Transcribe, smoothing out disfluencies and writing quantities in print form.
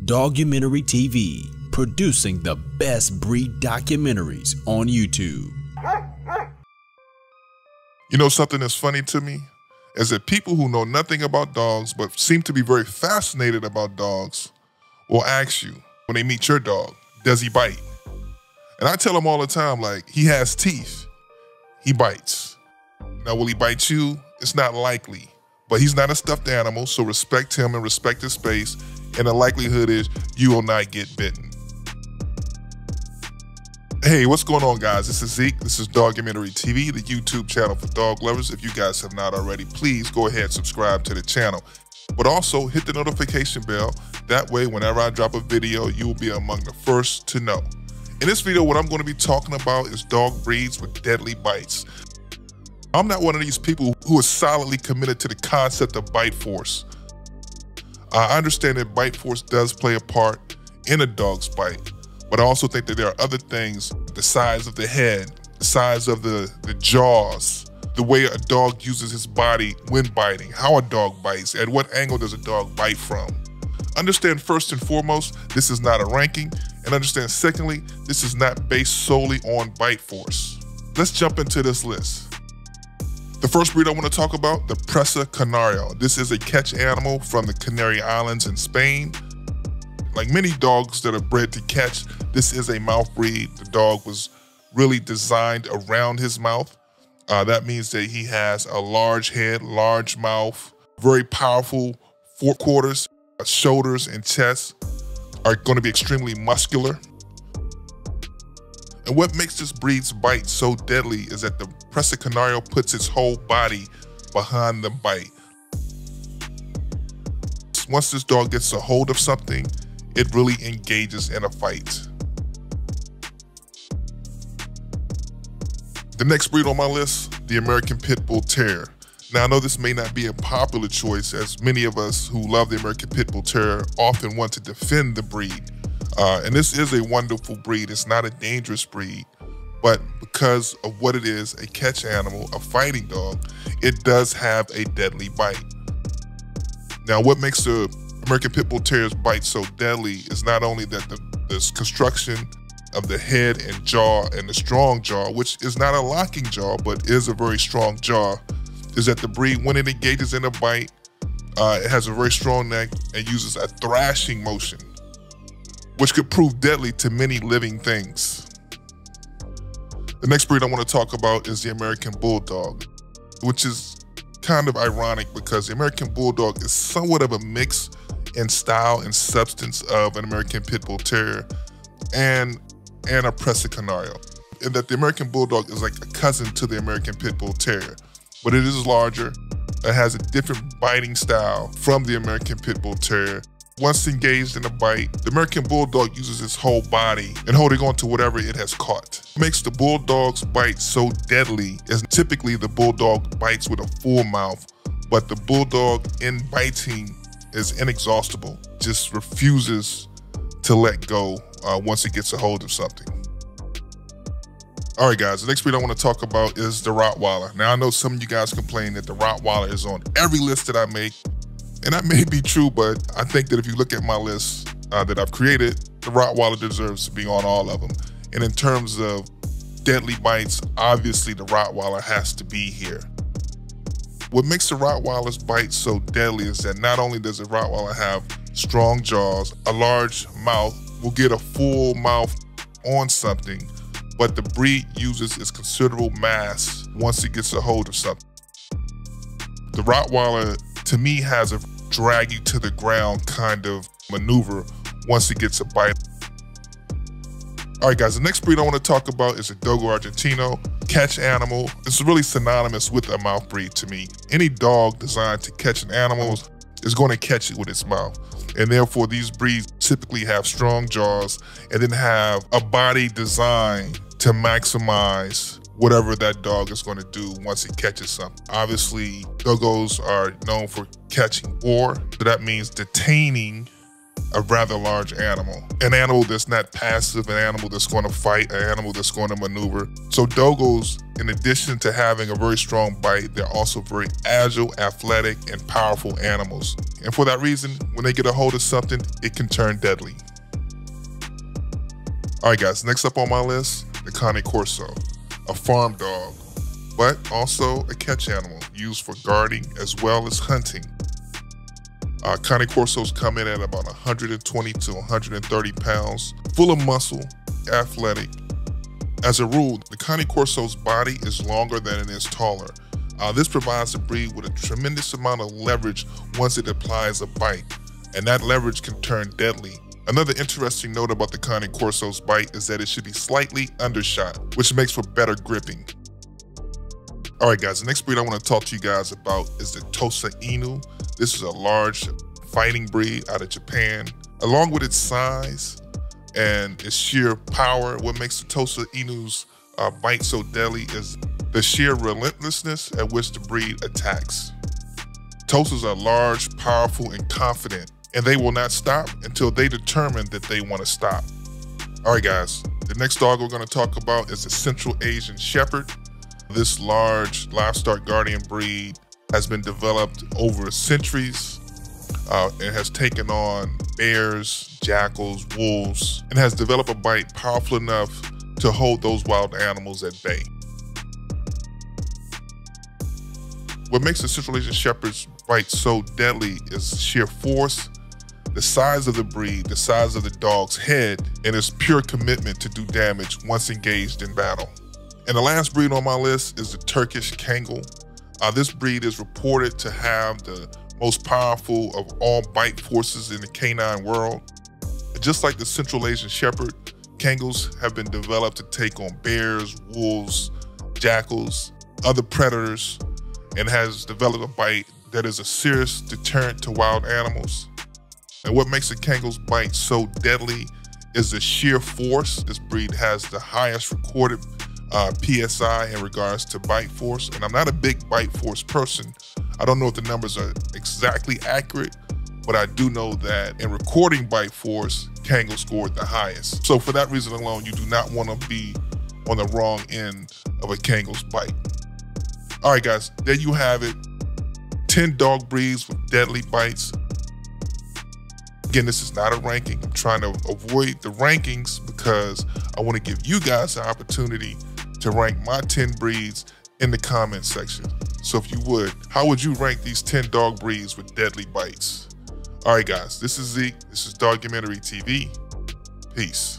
Dogumentary TV, producing the best breed documentaries on YouTube. You know something that's funny to me? Is that people who know nothing about dogs but seem to be very fascinated about dogs will ask you, when they meet your dog, does he bite? And I tell them all the time, like, he has teeth, he bites. Now, will he bite you? It's not likely, but he's not a stuffed animal, so respect him and respect his space, and the likelihood is you will not get bitten. Hey, what's going on, guys? This is Zeke. This is Dogumentary TV, the YouTube channel for dog lovers. If you guys have not already, please go ahead and subscribe to the channel. But also hit the notification bell. That way, whenever I drop a video, you will be among the first to know. In this video, what I'm going to be talking about is dog breeds with deadly bites. I'm not one of these people who is solidly committed to the concept of bite force. I understand that bite force does play a part in a dog's bite, but I also think that there are other things, the size of the head, the size of the jaws, the way a dog uses his body when biting, how a dog bites, at what angle does a dog bite from. Understand first and foremost, this is not a ranking, and understand secondly, this is not based solely on bite force. Let's jump into this list. The first breed I want to talk about, the Presa Canario. This is a catch animal from the Canary Islands in Spain. Like many dogs that are bred to catch, this is a mouth breed. The dog was really designed around his mouth. That means that he has a large head, large mouth, very powerful forequarters, shoulders and chest are going to be extremely muscular. And what makes this breed's bite so deadly is that the Presa Canario puts its whole body behind the bite. Once this dog gets a hold of something, it really engages in a fight. The next breed on my list, the American Pit Bull Terrier. Now, I know this may not be a popular choice, as many of us who love the American Pit Bull Terrier often want to defend the breed. And this is a wonderful breed. It's not a dangerous breed, but because of what it is, a catch animal, a fighting dog, it does have a deadly bite. Now, what makes the American Pit Bull Terrier's bite so deadly is not only that the construction of the head and jaw and the strong jaw, which is not a locking jaw, but is a very strong jaw, is that the breed, when it engages in a bite, it has a very strong neck and uses a thrashing motion, which could prove deadly to many living things. The next breed I want to talk about is the American Bulldog, which is kind of ironic because the American Bulldog is somewhat of a mix in style and substance of an American Pit Bull Terrier and a Presa Canario. And that the American Bulldog is like a cousin to the American Pit Bull Terrier, but it is larger. It has a different biting style from the American Pit Bull Terrier. Once engaged in a bite, the American Bulldog uses its whole body in holding on to whatever it has caught. What makes the Bulldog's bite so deadly is typically the Bulldog bites with a full mouth, but the Bulldog in biting is inexhaustible, just refuses to let go once it gets a hold of something. All right, guys, the next breed I want to talk about is the Rottweiler. Now, I know some of you guys complain that the Rottweiler is on every list that I make, and that may be true, but I think that if you look at my list that I've created, the Rottweiler deserves to be on all of them. And in terms of deadly bites, obviously the Rottweiler has to be here. What makes the Rottweiler's bite so deadly is that not only does the Rottweiler have strong jaws, a large mouth, will get a full mouth on something, but the breed uses its considerable mass once it gets a hold of something. The Rottweiler, to me, has a drag you to the ground kind of maneuver once it gets a bite. All right, guys, the next breed I want to talk about is a Dogo Argentino, catch animal. It's really synonymous with a mouth breed to me. Any dog designed to catch an animal is going to catch it with its mouth. And therefore, these breeds typically have strong jaws and then have a body designed to maximize whatever that dog is going to do once it catches something. Obviously, Dogos are known for catching boar, so that means detaining a rather large animal. An animal that's not passive, an animal that's going to fight, an animal that's going to maneuver. So dogos, in addition to having a very strong bite, they're also very agile, athletic, and powerful animals. And for that reason, when they get a hold of something, it can turn deadly. All right, guys, next up on my list, the Cane Corso, a farm dog, but also a catch animal used for guarding as well as hunting. Cane Corsos come in at about 120 to 130 pounds, full of muscle, athletic. As a rule, the Cane Corso's body is longer than it is taller. This provides the breed with a tremendous amount of leverage once it applies a bite, and that leverage can turn deadly. Another interesting note about the Cane Corso's bite is that it should be slightly undershot, which makes for better gripping. All right, guys, the next breed I want to talk to you guys about is the Tosa Inu. This is a large fighting breed out of Japan. Along with its size and its sheer power, what makes the Tosa Inu's bite so deadly is the sheer relentlessness at which the breed attacks. Tosas are large, powerful, and confident, and they will not stop until they determine that they want to stop. All right, guys, the next dog we're going to talk about is the Central Asian Shepherd. This large livestock guardian breed has been developed over centuries and has taken on bears, jackals, wolves, and has developed a bite powerful enough to hold those wild animals at bay. What makes the Central Asian Shepherd's bite so deadly is sheer force, the size of the breed, the size of the dog's head, and its pure commitment to do damage once engaged in battle. And the last breed on my list is the Turkish Kangal. This breed is reported to have the most powerful of all bite forces in the canine world. Just like the Central Asian Shepherd, Kangals have been developed to take on bears, wolves, jackals, other predators, and has developed a bite that is a serious deterrent to wild animals. And what makes the Kangal's bite so deadly is the sheer force. This breed has the highest recorded PSI in regards to bite force, and I'm not a big bite force person. I don't know if the numbers are exactly accurate, but I do know that in recording bite force, Kangal scored the highest. So for that reason alone, you do not want to be on the wrong end of a Kangal's bite. All right, guys, there you have it. 10 dog breeds with deadly bites. Again, this is not a ranking. I'm trying to avoid the rankings because I want to give you guys the opportunity to rank my 10 breeds in the comment section. So if you would, how would you rank these 10 dog breeds with deadly bites? All right, guys, this is Zeke. This is Dogumentary TV. Peace.